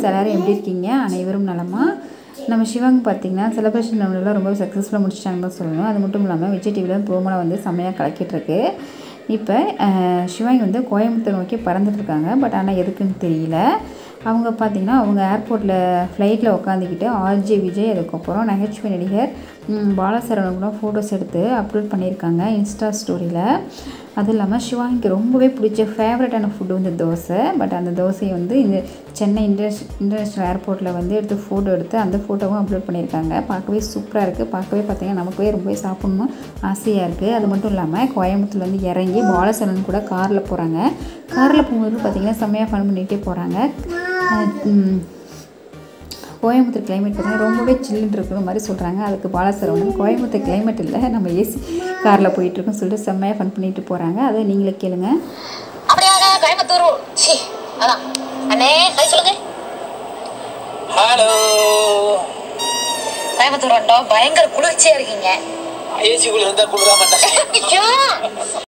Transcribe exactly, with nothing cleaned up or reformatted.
Friends எல்லோரும் எப்படி இருக்கீங்க? அனைவரும் நலமா? நம்ம சிவாங்க பார்த்திங்கன்னா செலிப்ரேஷன் ரவுண்டெல்லாம் ரொம்ப சக்ஸஸ்ஃபுல்லாக முடிச்சிட்டாங்கன்னு தான் சொல்லணும். அது மட்டும் இல்லாமல் விஜய் டிவியில் ப்ரோமோலாம் வந்து செம்மையாக கலக்கிட்டுருக்கு. இப்போ சிவாங்கி வந்து கோயம்புத்தூர் நோக்கி பறந்துட்டுருக்காங்க. பட் ஆனால் எதுக்குன்னு தெரியல. அவங்க பார்த்திங்கன்னா அவங்க ஏர்போர்ட்டில் ஃப்ளைட்டில் உட்காந்துக்கிட்டு ஆர்ஜே விஜய், அதுக்கப்புறம் நகைச்சுவை நடிகர் பாலசரவணன் கூட ஃபோட்டோஸ் எடுத்து அப்லோட் பண்ணியிருக்காங்க இன்ஸ்டா ஸ்டோரியில். அதுவும் இல்லாமல் சிவாங்கிக்கு ரொம்பவே பிடிச்ச ஃபேவரட்டான ஃபுட்டு வந்து தோசை. பட் அந்த தோசையை வந்து இந்த சென்னை இன்டர்நேஷ் இன்டர்நேஷ்னல் ஏர்போர்ட்டில் வந்து எடுத்து ஃபோட்டோ எடுத்து அந்த ஃபோட்டோவும் அப்லோட் பண்ணியிருக்காங்க. பார்க்கவே சூப்பராக இருக்குது. பார்க்கவே பார்த்திங்கன்னா நமக்குவே ரொம்பவே சாப்பிட்ணும் ஆசையாக இருக்குது. அது மட்டும் இல்லாமல் கோயம்புத்தூர்ல வந்து இறங்கி பாலசரவணன் கூட காரில் போகிறாங்க. காரில் போகும்போது பார்த்திங்கன்னா செம்மையாக ஃபன் பண்ணிகிட்டே போகிறாங்க. கோயம்புத்தூர் கிளைமேட் பார்த்திங்கன்னா ரொம்பவே சில்லுன்னு இருக்கிற மாதிரி சொல்கிறாங்க. அதுக்கு பாலசரவணன் கோயம்புத்தூர் கிளைமேட் இல்லை, நம்ம ஏசி காரில் போயிட்டுருக்கோன்னு சொல்லிட்டு செம்மையாக ஃபன் பண்ணிட்டு போகிறாங்க. அதை நீங்களே கேளுங்க. அப்படியாக கோயம்புத்தூர் அதான் அண்ணே ஹாய் சொல்லுங்க. ஹலோ கோயம்புத்தூர் வந்தோம். பயங்கர குளிர்ச்சியாக இருக்கீங்க. ஏசி குளிர் இருந்தால் குளிராம